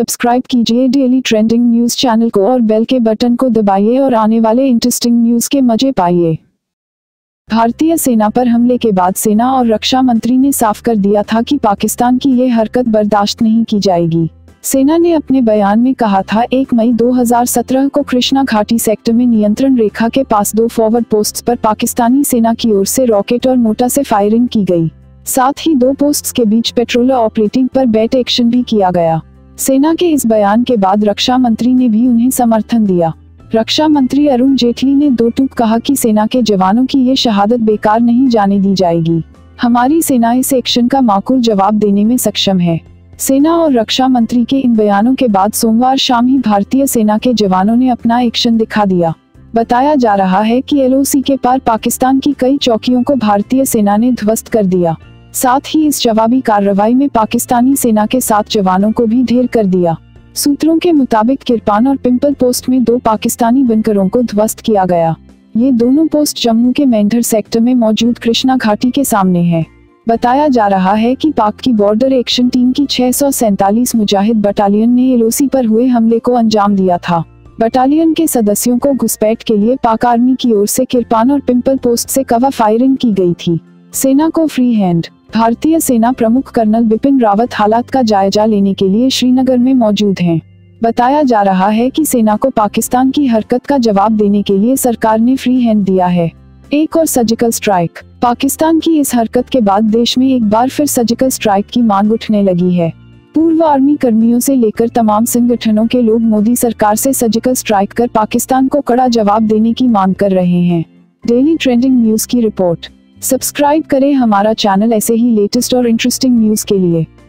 Subscribe कीजिए daily trending news channel को और बेल के बटन को दबाइए और आने वाले इंटरेस्टिंग न्यूज के मजे पाइए। भारतीय सेना पर हमले के बाद सेना और रक्षा मंत्री ने साफ कर दिया था कि पाकिस्तान की ये हरकत बर्दाश्त नहीं की जाएगी। सेना ने अपने बयान में कहा था 1 मई 2017 को कृष्णा घाटी सेक्टर में नियंत्रण रेखा के पास 2 फॉरवर्ड पोस्ट्स पर पाकिस्तानी सेना की ओर से रॉकेट और मोर्टार से फायरिंग की गई। साथ ही 2 पोस्ट्स के बीच पेट्रोल ऑपरेटिंग पर बैट एक्शन भी किया गया। सेना के इस बयान के बाद रक्षा मंत्री ने भी उन्हें समर्थन दिया। रक्षा मंत्री अरुण जेटली ने 2 टूक कहा कि सेना के जवानों की ये शहादत बेकार नहीं जाने दी जाएगी। हमारी सेना इस एक्शन का माकूल जवाब देने में सक्षम है। सेना और रक्षा मंत्री के इन बयानों के बाद सोमवार शाम ही भारतीय सेना के जवानों ने अपना एक्शन दिखा दिया। बताया जा रहा है कि LOC के पार पाकिस्तान की कई चौकियों को भारतीय सेना ने ध्वस्त कर दिया। साथ ही इस जवाबी कार्रवाई में पाकिस्तानी सेना के 7 जवानों को भी ढेर कर दिया। सूत्रों के मुताबिक किरपान और पिंपल पोस्ट में 2 पाकिस्तानी बंकरों को ध्वस्त किया गया। ये दोनों पोस्ट जम्मू के मेंढर सेक्टर में मौजूद कृष्णा घाटी के सामने है। बताया जा रहा है कि पाक की बॉर्डर एक्शन टीम की 647 मुजाहिद बटालियन ने LOC पर हुए हमले को अंजाम दिया था। बटालियन के सदस्यों को घुसपैठ के लिए पाक आर्मी की ओर से किरपान और पिंपल पोस्ट से कवर फायरिंग की गई थी। सेना को फ्री हैंड। भारतीय सेना प्रमुख कर्नल बिपिन रावत हालात का जायजा लेने के लिए श्रीनगर में मौजूद हैं। बताया जा रहा है कि सेना को पाकिस्तान की हरकत का जवाब देने के लिए सरकार ने फ्री हैंड दिया है। एक और सर्जिकल स्ट्राइक। पाकिस्तान की इस हरकत के बाद देश में एक बार फिर सर्जिकल स्ट्राइक की मांग उठने लगी है। पूर्व आर्मी कर्मियों से लेकर तमाम संगठनों के लोग मोदी सरकार से सर्जिकल स्ट्राइक कर पाकिस्तान को कड़ा जवाब देने की मांग कर रहे हैं। डेली ट्रेंडिंग न्यूज की रिपोर्ट। सब्सक्राइब करें हमारा चैनल ऐसे ही लेटेस्ट और इंटरेस्टिंग न्यूज के लिए।